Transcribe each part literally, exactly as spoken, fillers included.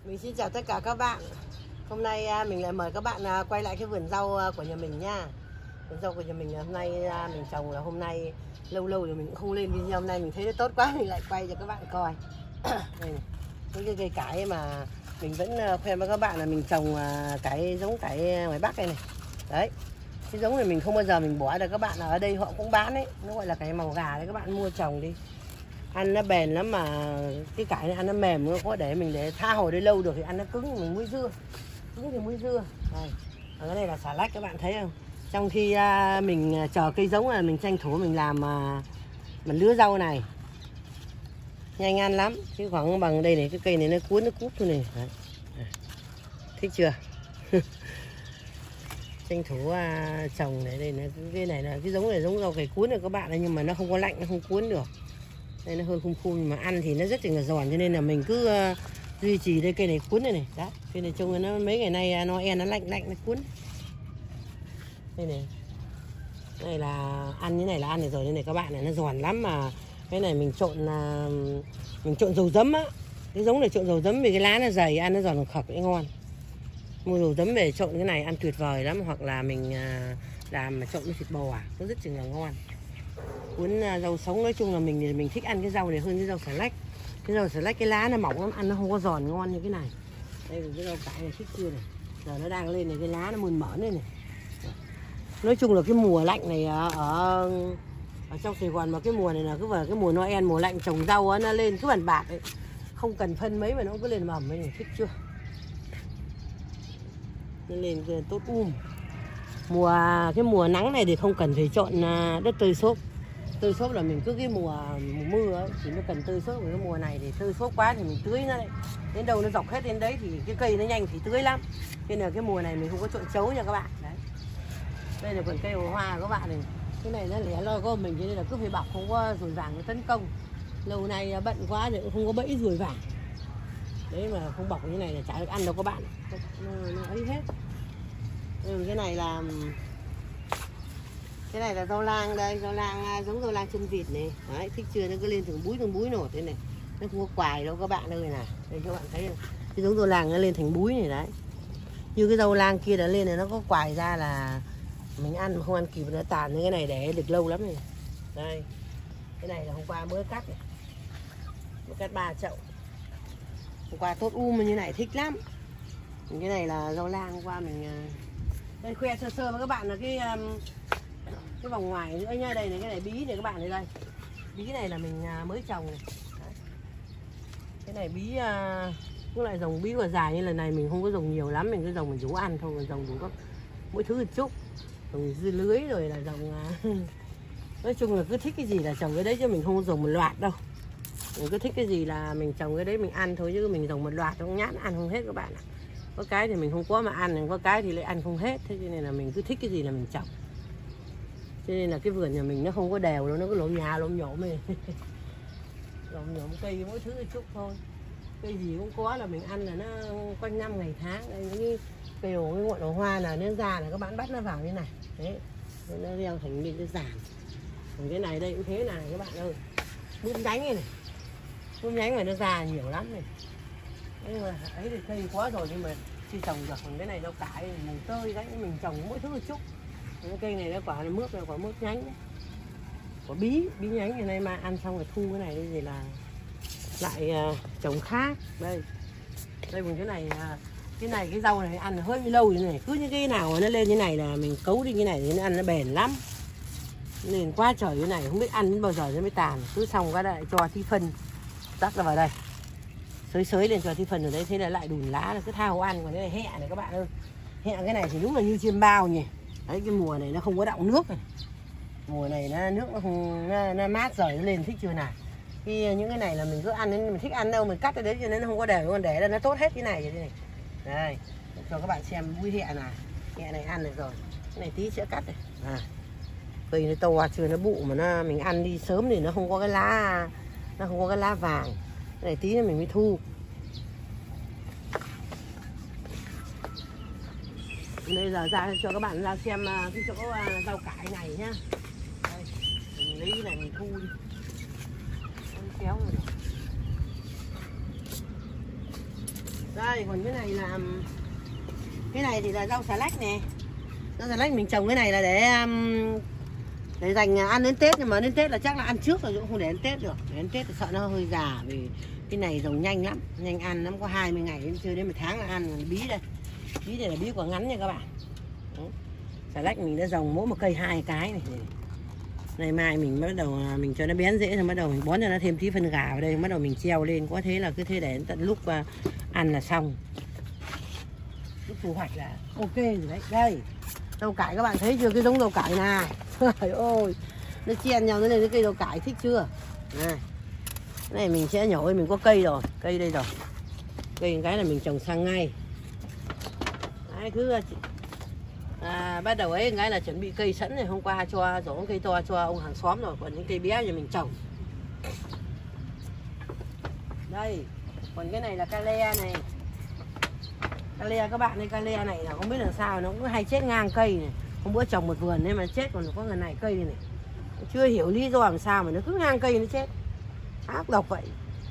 Mình xin chào tất cả các bạn. Hôm nay mình lại mời các bạn quay lại cái vườn rau của nhà mình nha. Vườn rau của nhà mình hôm nay mình trồng là hôm nay lâu lâu rồi mình cũng không lên video, hôm nay mình thấy nó tốt quá mình lại quay cho các bạn coi. Đây này, những cái cây cải mà mình vẫn khoe với các bạn là mình trồng cải giống cải ngoài Bắc đây này. Đấy. Cái giống này mình không bao giờ mình bỏ được, các bạn ở đây họ cũng bán đấy, nó gọi là cải màu gà đấy, các bạn mua trồng đi. Ăn nó bền lắm mà cái cải này ăn nó mềm, nó có để mình để tha hồi đây lâu được thì ăn nó cứng, mình muối dưa. Cứng thì muối dưa. Đây. Ở cái này là xà lách, các bạn thấy không? Trong khi à, mình chờ cây giống là mình tranh thủ mình làm à, mình lứa rau này. Nhanh ăn lắm, chứ khoảng bằng đây này, cái cây này nó cuốn nó cúp thôi này. Đấy. Thích chưa? Tranh thủ à, trồng này, đây này, cái này là cái giống này giống rau cải cuốn này các bạn, nhưng mà nó không có lạnh, nó không cuốn được. Đây nó hơi khung khung mà ăn thì nó rất là giòn, cho nên là mình cứ uh, duy trì đây cây này cuốn này này. Đấy, cây này trông nó mấy ngày nay nó en nó lạnh lạnh nó cuốn. Đây này. Đây là ăn như này là ăn được rồi, đây này các bạn này, nó giòn lắm mà. Cái này mình trộn là uh, mình trộn dầu giấm á. Cái giống này trộn dầu giấm vì cái lá nó dày, ăn nó giòn khập ấy ngon. Mua dầu giấm về trộn cái này ăn tuyệt vời lắm, hoặc là mình uh, làm mà trộn với thịt bò à, nó rất là ngon. Cuốn rau sống, nói chung là mình thì mình thích ăn cái rau này hơn cái rau xà lách. Cái rau xà lách cái lá nó mỏng lắm, ăn nó không có giòn ngon như cái này. Đây là cái rau cải này thích chưa này. Giờ nó đang lên này, cái lá nó mơn mởn này này. Nói chung là cái mùa lạnh này ở ở trong Sài Gòn, mà cái mùa này là cứ vào cái mùa Noel, mùa lạnh trồng rau á, nó lên cứ bản bạt ấy. Không cần phân mấy mà nó cứ lên mầm ấy này, thích chưa? Nó lên tốt um. Mùa cái mùa nắng này thì không cần phải trộn đất tơi xốp. Tơi xốp là mình cứ cái mùa, mùa mưa ấy thì mới cần tơi xốp, cái mùa này thì tơi xốp quá thì mình tưới nó đấy. Đến đâu nó dọc hết đến đấy thì cái cây nó nhanh thì tưới lắm. Nên là cái mùa này mình không có trộn chấu nha các bạn. Đấy. Đây là vườn cây hồ hoa các bạn này. Cái này nó lẻ loi có mình, cho nên là cứ phải bọc, không có ruồi vàng nó tấn công. Lâu nay bận quá thì cũng không có bẫy ruồi vàng. Đấy mà không bọc như này là chả được ăn đâu các bạn. Nó, nó ấy hết. Ừ, cái này là cái này là rau lang đây, rau lang giống rau lang chân vịt này. Đấy, thích chưa? Nó cứ lên từng búi từng búi nổi thế này. Nó không có quài đâu các bạn ơi này. Đây các bạn thấy này. Cái giống rau lang nó lên thành búi này đấy. Như cái rau lang kia đã lên này, nó có quài ra là mình ăn mà không ăn kịp nó tàn. Như cái này để được lâu lắm này. Đây. Cái này là hôm qua mới cắt này. Mới cắt ba chậu. Hôm qua tốt um như này thích lắm. Cái này là rau lang hôm qua mình đây khoe sơ sơ với các bạn là cái cái vòng ngoài nữa nha. Đây này, cái này bí này các bạn này, đây bí này là mình mới trồng này. Đấy. Cái này bí cũng lại dòng bí và dài, như lần này mình không có dòng nhiều lắm, mình cứ dòng mình rú ăn thôi, dòng đủ các mỗi thứ một chút, dòng dưa lưới rồi là dòng nói chung là cứ thích cái gì là trồng cái đấy, chứ mình không có dòng một loạt đâu. Mình cứ thích cái gì là mình trồng cái đấy mình ăn thôi, chứ mình dòng một loạt không nhát ăn không hết các bạn ạ. Có cái thì mình không có mà ăn, có cái thì lại ăn không hết. Thế cho nên là mình cứ thích cái gì là mình trồng. Cho nên là cái vườn nhà mình nó không có đều đâu, nó cứ lốm nhà lốm nhổm này. Lốm nhổm cây mỗi thứ một chút thôi. Cây gì cũng có là mình ăn là nó quanh năm ngày tháng. Đây những cây hồ, cái ngọn hồ hoa là nó già là các bạn bắt nó vào như này. Đấy, nó đeo thành những cái giàn. Còn cái này đây cũng thế này các bạn ơi. Bướm nhánh này này. Bướm nhánh này nó già nhiều lắm này. Nhưng mà ấy thì cây quá rồi, nhưng mà chưa trồng được. Còn cái này rau cải mình tơi đấy, mình trồng mỗi thứ một chút. Cái cây này nó quả là mướp, là quả mướp nhánh đấy. Quả bí, bí nhánh ngày nay mà ăn xong rồi thu cái này đi thì là lại uh, trồng khác. Đây. Đây còn cái này uh, cái này cái rau này ăn hơi lâu như này, cứ những cái nào nó lên như này là mình cấu đi cái này thì nó ăn nó bền lắm. Nên quá trời như này không biết ăn đến bao giờ nó mới tàn. Cứ xong cái lại cho tí phân rắc ra vào đây. Xới xới lên cho tí phần rồi đấy, thế là lại đùn lá là cứ thao ăn. Còn cái này hẹ này các bạn ơi, hẹ cái này thì đúng là như chiêm bao nhỉ. Đấy, cái mùa này nó không có đọng nước này. Mùa này nó nước nó, không, nó, nó mát rồi nó lên, thích chưa nào. Khi những cái này là mình cứ ăn nên mình thích ăn đâu mình cắt cái đấy cho nên nó không có để, còn để là nó tốt hết cái này vậy này. Đây cho các bạn xem búi hẹ này, hẹ này ăn được rồi, cái này tí sẽ cắt này. À, cây nó to chưa, nó bụ mà nó mình ăn đi sớm thì nó không có cái lá, nó không có cái lá vàng. Cái này tí nữa mình mới thu. Bây giờ ra cho các bạn ra xem cái chỗ rau cải này nhá. Đây, mình lấy cái này mình thu đi. Kéo rồi. Đây, còn cái này là cái này thì là rau xà lách nè. Rau xà lách mình trồng cái này là để để dành ăn đến Tết, nhưng mà đến Tết là chắc là ăn trước rồi, cũng không để đến Tết được. Để đến Tết thì sợ nó hơi già, vì cái này trồng nhanh lắm, nhanh ăn lắm, có hai mươi ngày đến chưa đến một tháng là ăn. Bí đây, bí đây là bí quả ngắn nha các bạn. Đấy. Xà lách mình đã trồng mỗi một cây hai cái này. Này mai mình bắt đầu mình cho nó bén dễ, rồi bắt đầu mình bón cho nó thêm tí phân gà vào đây, bắt đầu mình treo lên, có thế là cứ thế để tận lúc ăn là xong. Lúc thu hoạch là ok rồi đấy. Đây, rau cải các bạn thấy chưa, cái giống rau cải này. Trời ơi, nó chen nhau nó lên cái cây rau cải, thích chưa? Này, cái này mình sẽ nhổ, mình có cây rồi, cây đây rồi. Cây cái là mình trồng sang ngay. Đấy, cứ à, bắt đầu ấy cái là chuẩn bị cây sẵn này, hôm qua cho giống cây to cho ông hàng xóm rồi, còn những cây bé thì mình trồng. Đây, còn cái này là cale này. Cale các bạn, đây cale này là không biết là sao nó cũng hay chết ngang cây này. Hôm bữa trồng một vườn nên mà chết, còn có người này cây này, chưa hiểu lý do làm sao mà nó cứ ngang cây nó chết, ác độc vậy.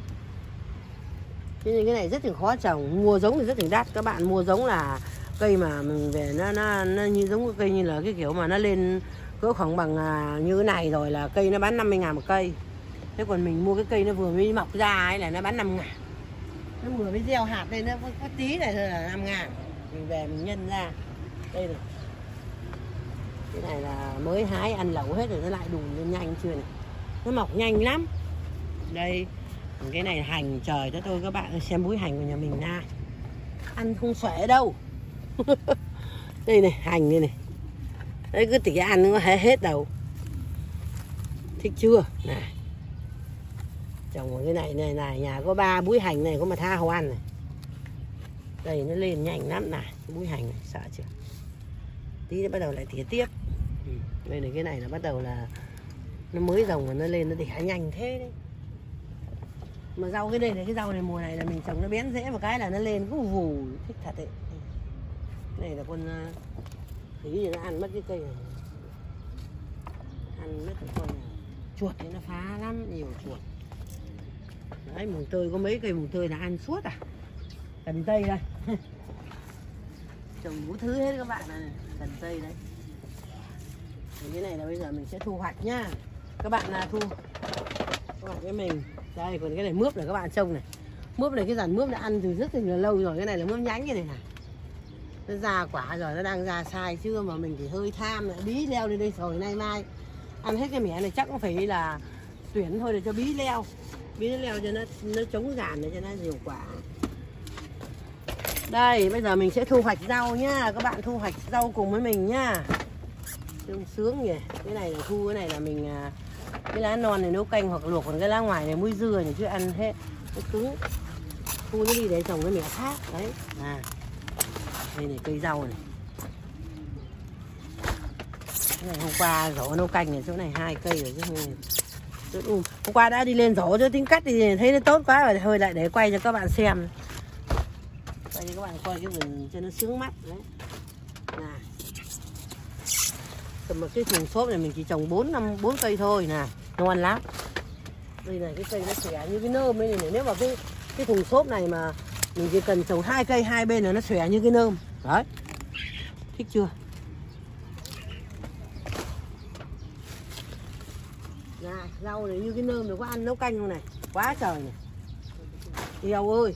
Thế nên cái này rất là khó trồng, mua giống thì rất là đắt. Các bạn mua giống là cây mà mình về nó, nó, nó như giống cái cây như là cái kiểu mà nó lên cỡ khoảng bằng à, như cái này rồi là cây nó bán năm mươi ngàn một cây. Thế còn mình mua cái cây nó vừa mới mọc ra ấy là nó bán năm ngàn. Nó vừa mới gieo hạt đây nó có, có tí này thôi là năm ngàn. Mình về mình nhân ra. Đây này. Cái này là mới hái ăn lẩu hết rồi, nó lại đùn lên nhanh chưa này. Nó mọc nhanh lắm. Đây, cái này hành, trời đất ơi các bạn xem búi hành của nhà mình na. Ăn không xuể đâu. Đây này, hành đây này. Đấy cứ tỉ ăn nó có hết đâu. Thích chưa? Này. Trồng cái này này này, nhà có ba búi hành này có mà tha hồ ăn này. Đây nó lên nhanh lắm này, búi hành này, sợ chưa? Tí nó bắt đầu lại tỉa tiếp. Ừ. Đây này, cái này là bắt đầu là nó mới rồng mà nó lên nó tỉa nhanh thế đấy. Mà rau cái đây này, cái rau này mùa này là mình trồng nó bén rễ một cái là nó lên cũng vù, thích thật đấy. Này là con tí thì nó ăn mất cái cây này, ăn mất cái con này. Chuột thì nó phá lắm, nhiều chuột. Đấy, mùng tơi có mấy cây mùng tơi là ăn suốt à. Cần tây đây. Trồng đủ thứ hết các bạn này, cần tây đấy. Thì cái này là bây giờ mình sẽ thu hoạch nhá. Các bạn là thu các bạn với mình. Đây, còn cái này mướp này các bạn trông này. Mướp này, cái dàn mướp đã ăn từ rất là lâu rồi. Cái này là mướp nhánh như này này. Nó ra quả rồi, nó đang ra sai chưa mà mình thì hơi tham lại bí leo lên đây rồi nay mai. Ăn hết cái mẻ này chắc cũng phải là tuyển thôi để cho bí leo. Bí nó leo cho nó nó chống giàn để cho nó nhiều quả. Đây, bây giờ mình sẽ thu hoạch rau nhá. Các bạn thu hoạch rau cùng với mình nhá. Sướng sướng nhỉ. Cái này là thu, cái này là mình cái lá non này nấu canh hoặc luộc, còn cái lá ngoài này muối dưa này chứ ăn hết nó cứng. Thu nó đi để trồng cái mẻ khác đấy. À. Đây này, cây rau này. Cái này hôm qua rổ nấu canh này, chỗ này hai cây rồi chứ không. Um. Hôm qua đã đi lên rổ cho tính cắt thì thấy nó tốt quá rồi, thôi lại để quay cho các bạn xem. Quay cho các bạn coi cái vườn cho nó sướng mắt đấy. Này. Cầm một cái thùng xốp này mình chỉ trồng bốn năm bốn cây thôi nè, ngon lắm. Đây này, cái cây nó xòe như cái nơm đây này, nếu mà cái cái thùng xốp này mà mình chỉ cần trồng hai cây hai bên là nó xòe như cái nơm. Đấy. Thích chưa? Này, rau này như cái nơm này, có ăn nấu canh không này? Quá trời này. Yêu ơi.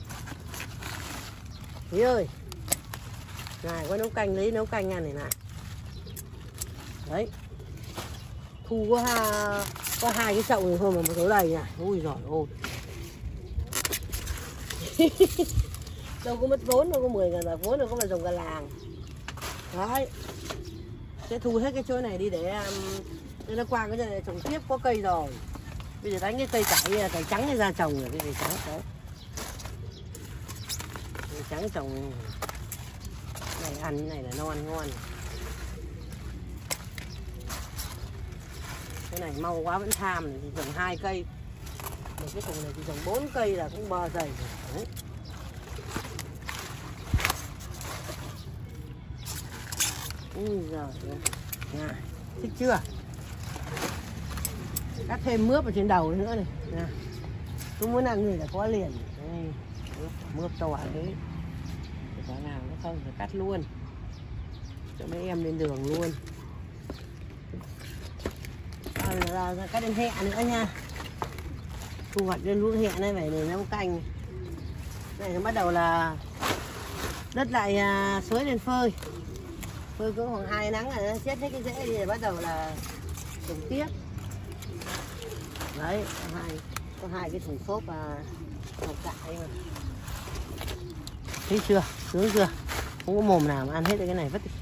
Ý ơi. Này, có nấu canh, lấy nấu canh ăn này này. Đấy. Thu có hai, có hai cái chậu này thôi mà một số đầy này. Ui giời ôi. Đâu có mất vốn, đâu có mười ngàn bạc vốn, đâu có phải trồng cả làng. Đấy. Sẽ thu hết cái chỗ này đi để um, nó qua cái chỗ này trồng tiếp, có cây rồi. Bây giờ đánh cái cây cải, cải trắng này ra trồng rồi, cái cây trắng đấy. Cây trắng trồng này ăn cái này là non ngon. Cái này mau quá vẫn tham này, thì trồng hai cây. Một cái thùng này thì trồng bốn cây là cũng bờ dày rồi. Đấy. Ui giời ơi. Này, thích chưa? Cắt thêm mướp ở trên đầu nữa này. Nè. Cứ muốn ăn gì là có liền. Đây. Mướp to đấy. có nào nó không phải cắt luôn cho mấy em lên đường luôn. À, là, là cắt đến hẹ nữa nha, thu hoạch lên lúa hẹ này phải để nấu canh. Này nó bắt đầu là đất lại à, suối lên phơi, phơi cũng khoảng hai nắng là nó chết hết cái rễ thì bắt đầu là trồng tiếp. Đấy, có hai có hai cái thùng xốp và hộp cải mà. Thấy chưa, sướng chưa, không có mồm nào mà ăn hết cái này vứt đi.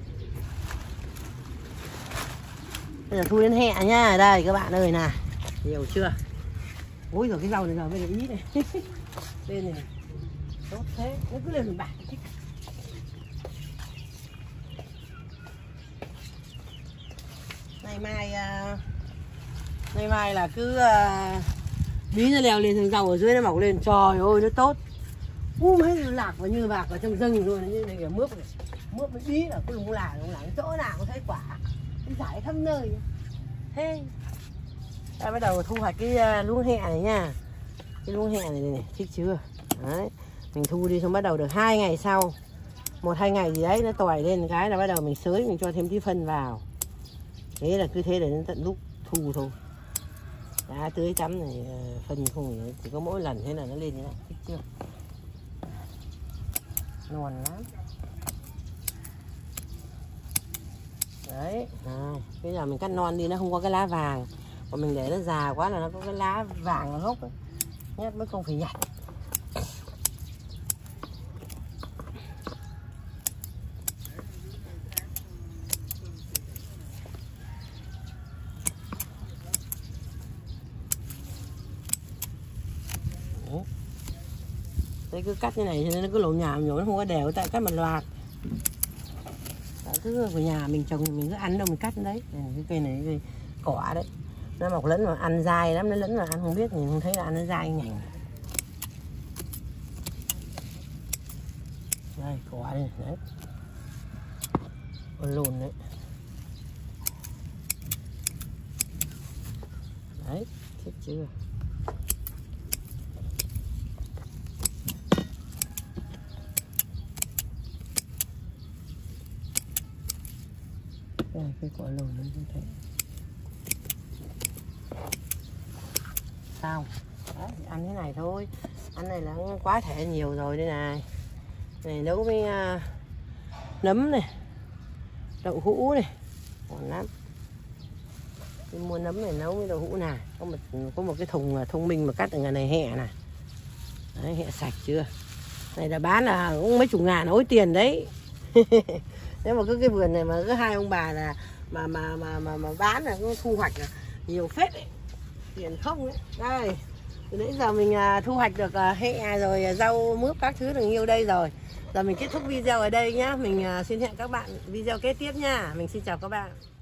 Bây giờ thu đến hẹ nha, đây các bạn ơi nè, nhiều chưa. Ôi rồi cái rau này giờ bây giờ ý này bên này tốt thế, nó cứ lên mình bạc thích. Ngày mai uh, ngày mai là cứ uh, bí nó leo lên thằng rau ở dưới nó mọc lên, trời ơi nó tốt. Um hết lạc vào như bạc ở trong rừng rồi, như này kiểu mướp này, mướp mới bí là cứ lùng là lùng lẳng chỗ nào cũng thấy quả, cái giải khắp nơi. Thế ta bắt đầu thu hoạch cái uh, luống hẹ này nha, cái luống hẹ này, này này, thích chưa. Đấy, mình thu đi xong bắt đầu được hai ngày sau, một hai ngày gì đấy nó tỏi lên cái là bắt đầu mình xới, mình cho thêm tí phân vào. Thế là cứ thế để đến tận lúc thu thôi. Đá tưới tắm này phân không chỉ có mỗi lần thế là nó lên như này, thích chưa, ngon lắm. Đấy, à, bây giờ mình cắt non đi nó không có cái lá vàng, còn mình để nó già quá là nó có cái lá vàng ở gốc ấy. Nhét mới không phải nhặt. Đấy, cứ cắt như này cho nên nó cứ lộn nhào nhổ, nó không có đều, tại cắt một loạt. Đấy, cứ ở nhà mình trồng mình cứ ăn đâu mình cắt đấy. Cái cây này cây cỏ đấy, nó mọc lẫn mà ăn dai lắm, nó lẫn mà ăn không biết, mình không thấy là ăn nó dai nhành. Đây cỏ đây đấy, con lùn đấy. Đấy, thích chưa. Đây, cái quả lùn nó như thế. Sao? Đấy, ăn thế này thôi. Ăn này là quá thể nhiều rồi đây này. Này nấu với uh, nấm này, đậu hũ này, ngon lắm. Tôi mua nấm này nấu với đậu hũ này. Có một có một cái thùng thông minh mà cắt ở ngày này hẹ này. Đấy, hẹ sạch chưa? Này là bán là cũng mấy chục ngàn ối tiền đấy. Nếu mà cứ cái vườn này mà cứ hai ông bà là mà mà mà mà, mà bán là cũng thu hoạch là nhiều phết đấy, tiền không đấy. Đây, từ nãy giờ mình uh, thu hoạch được uh, hẹ rồi uh, rau mướp các thứ được nhiều đây rồi. Giờ mình kết thúc video ở đây nhá. Mình uh, xin hẹn các bạn video kế tiếp nha. Mình xin chào các bạn.